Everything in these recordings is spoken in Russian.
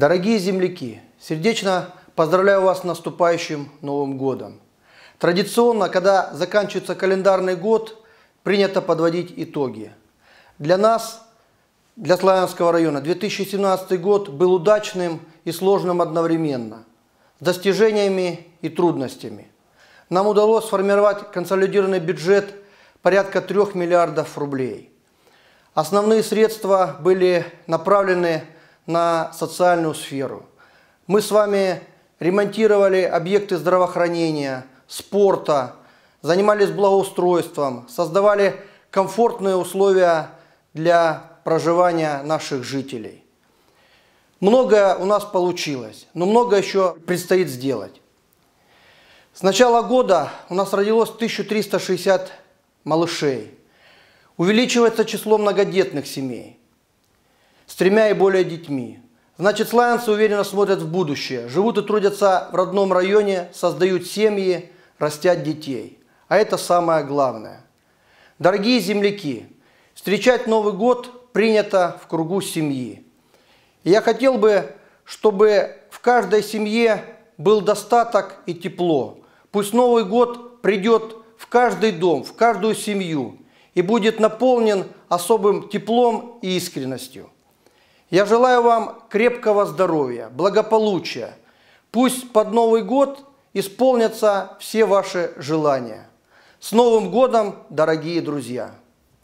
Дорогие земляки, сердечно поздравляю вас с наступающим Новым годом. Традиционно, когда заканчивается календарный год, принято подводить итоги. Для нас, для Славянского района, 2017 год был удачным и сложным одновременно, с достижениями и трудностями. Нам удалось сформировать консолидированный бюджет порядка 3 миллиардов рублей. Основные средства были направлены на социальную сферу. Мы с вами ремонтировали объекты здравоохранения, спорта, занимались благоустройством, создавали комфортные условия для проживания наших жителей. Многое у нас получилось, но многое еще предстоит сделать. С начала года у нас родилось 1360 малышей. Увеличивается число многодетных семей с 3 и более детьми. Значит, славянцы уверенно смотрят в будущее, живут и трудятся в родном районе, создают семьи, растят детей. А это самое главное. Дорогие земляки, встречать Новый год принято в кругу семьи. И я хотел бы, чтобы в каждой семье был достаток и тепло. Пусть Новый год придет в каждый дом, в каждую семью и будет наполнен особым теплом и искренностью. Я желаю вам крепкого здоровья, благополучия. Пусть под Новый год исполнятся все ваши желания. С Новым годом, дорогие друзья!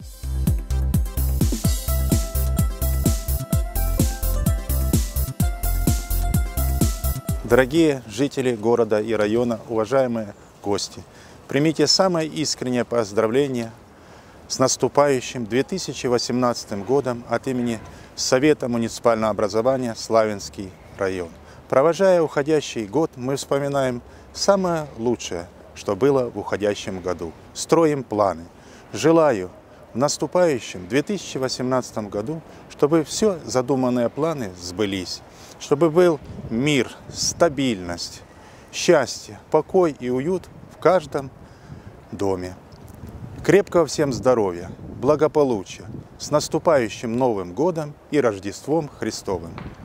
Дорогие жители города и района, уважаемые гости, примите самое искреннее поздравление с наступающим 2018 годом от имени Совета муниципального образования Славянский район. Провожая уходящий год, мы вспоминаем самое лучшее, что было в уходящем году. Строим планы. Желаю в наступающем 2018 году, чтобы все задуманные планы сбылись, чтобы был мир, стабильность, счастье, покой и уют в каждом доме. Крепкого всем здоровья, благополучия, с наступающим Новым годом и Рождеством Христовым!